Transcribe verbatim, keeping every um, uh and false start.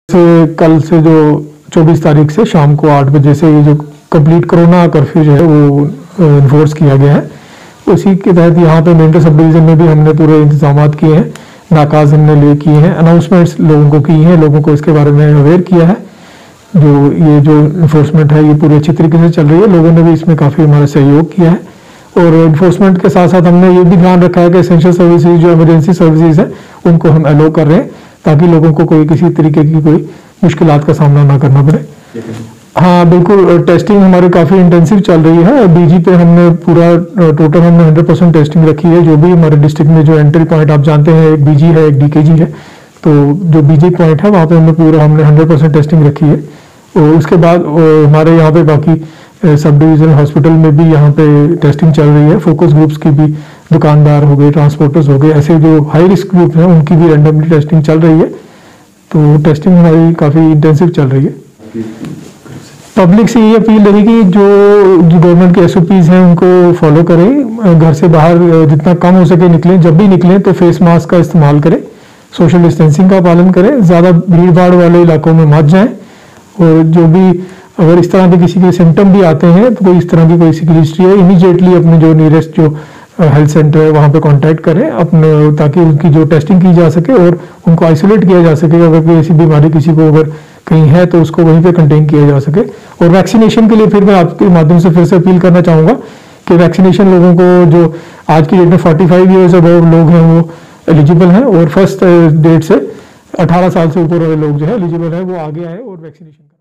से कल से जो चौबीस तारीख से शाम को आठ बजे से ये जो कंप्लीट कोरोना कर्फ्यू जो है वो इन्फोर्स किया गया है। उसी के तहत यहाँ पे मेंढर सब डिवीज़न में भी हमने पूरे इंतजाम किए हैं, नाकाज हमने ले किए हैं, अनाउंसमेंट्स लोगों को की हैं, लोगों को इसके बारे में अवेयर किया है। जो ये जो इन्फोर्समेंट है ये पूरी अच्छी तरीके से चल रही है, लोगों ने भी इसमें काफ़ी हमारा सहयोग किया है। और इन्फोर्समेंट के साथ साथ हमने ये भी ध्यान रखा है कि एसेंशियल सर्विसेज जो इमरजेंसी सर्विसेज है उनको हम अलो कर रहे हैं ताकि लोगों को कोई किसी तरीके की कोई मुश्किलात का सामना ना करना पड़े। हाँ बिल्कुल, टेस्टिंग हमारी काफ़ी इंटेंसिव चल रही है। बीजी पे हमने पूरा टोटल हमने हंड्रेड परसेंट टेस्टिंग रखी है। जो भी हमारे डिस्ट्रिक्ट में जो एंट्री पॉइंट आप जानते हैं, एक बीजी है एक डीकेजी है, तो जो बीजी पॉइंट है वहाँ पे हमने पूरा हमने हंड्रेड परसेंट टेस्टिंग रखी है। और उसके बाद हमारे यहाँ पे बाकी सब डिवीज़न हॉस्पिटल में भी यहाँ पे टेस्टिंग चल रही है। फोकस ग्रुप्स की भी, दुकानदार हो गए, ट्रांसपोर्टर्स हो गए, ऐसे जो हाई रिस्क ग्रुप हैं उनकी भी रैंडमली टेस्टिंग चल रही है। तो टेस्टिंग हमारी काफ़ी इंटेंसिव चल रही है। पब्लिक से ये अपील रहेगी जो जो गवर्नमेंट के एसओपीज़ हैं उनको फॉलो करें, घर से बाहर जितना कम हो सके निकलें, जब भी निकलें तो फेस मास्क का इस्तेमाल करें, सोशल डिस्टेंसिंग का पालन करें, ज़्यादा भीड़ भाड़ वाले इलाकों में मत जाएं। और जो भी अगर इस तरह के किसी के सिम्टम भी आते हैं तो कोई इस तरह की कोई किसी की हिस्ट्री है, इमीडिएटली अपने जो नियरेस्ट जो हेल्थ सेंटर है वहाँ पे कांटेक्ट करें अपने, ताकि उनकी जो टेस्टिंग की जा सके और उनको आइसोलेट किया जा सके। अगर कोई ऐसी बीमारी किसी को अगर कहीं है तो उसको वहीं पे कंटेन किया जा सके। और वैक्सीनेशन के लिए फिर मैं आपके माध्यम से फिर से अपील करना चाहूँगा कि वैक्सीनेशन लोगों को जो आज की डेट में फोर्टी फाइव ईयर्स अबव लोग हैं वो एलिजिबल हैं, और फर्स्ट डेट से अठारह साल से ऊपर वाले लोग जो है एलिजिबल है वो आगे आए और वैक्सीनेशन